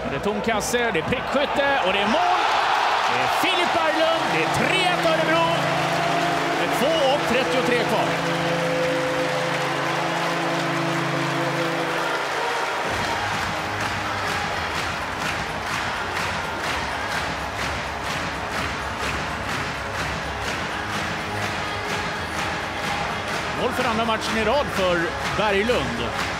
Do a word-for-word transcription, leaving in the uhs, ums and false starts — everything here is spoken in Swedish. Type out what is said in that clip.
Det är tom kasse, det är prickskytte och det är mål. Det är Filip Berglund, det är tre ett Örebro. Det är två och trettiotre kvar. Mål för andra matchen i rad för Berglund.